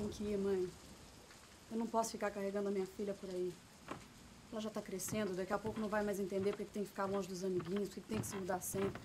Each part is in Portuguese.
tenho que ir, mãe. Eu não posso ficar carregando a minha filha por aí. Ela já tá crescendo, daqui a pouco não vai mais entender porque tem que ficar longe dos amiguinhos, porque tem que se mudar sempre.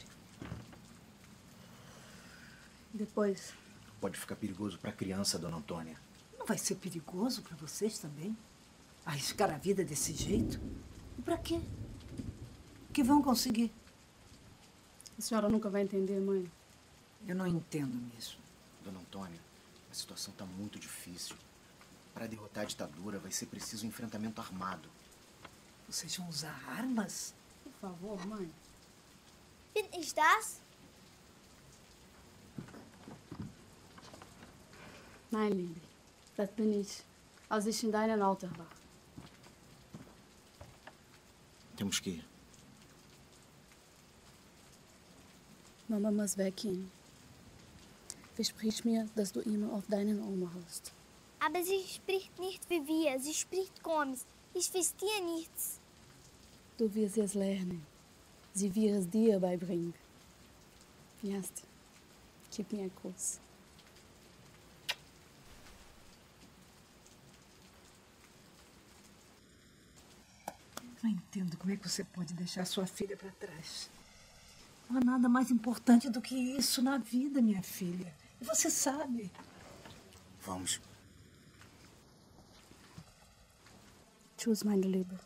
E depois... Pode ficar perigoso pra criança, dona Antônia. Não vai ser perigoso pra vocês também? Arriscar a vida desse jeito? E pra quê? O que vão conseguir? A senhora nunca vai entender, mãe. Eu não entendo mesmo. Dona Antônia, a situação tá muito difícil. Para derrotar a ditadura vai ser preciso um enfrentamento armado. Vocês vão usar armas? Por favor, mãe. Bin ich das? Nein, Liebe. Das bin ich. Aus ich in deinen Lauterbach. Temos que ir. Mama muss weggehen. Versprich mir, dass du immer auf deinen Oma hörst. Aber sie spricht nicht wie wir. Sie spricht komisch. Ich verstehe nichts. Du wirst es lernen. Sie wird es dir beibringen. Jetzt, gib mir einen Kuss. Não entendo como é que você pode deixar sua filha para trás. Não há nada mais importante do que isso na vida, minha filha. E você sabe. Vamos. Tschüss, meine Liebe.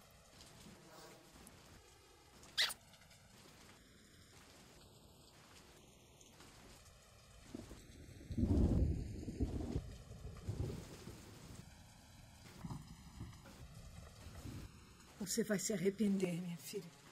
Você vai se arrepender, minha filha.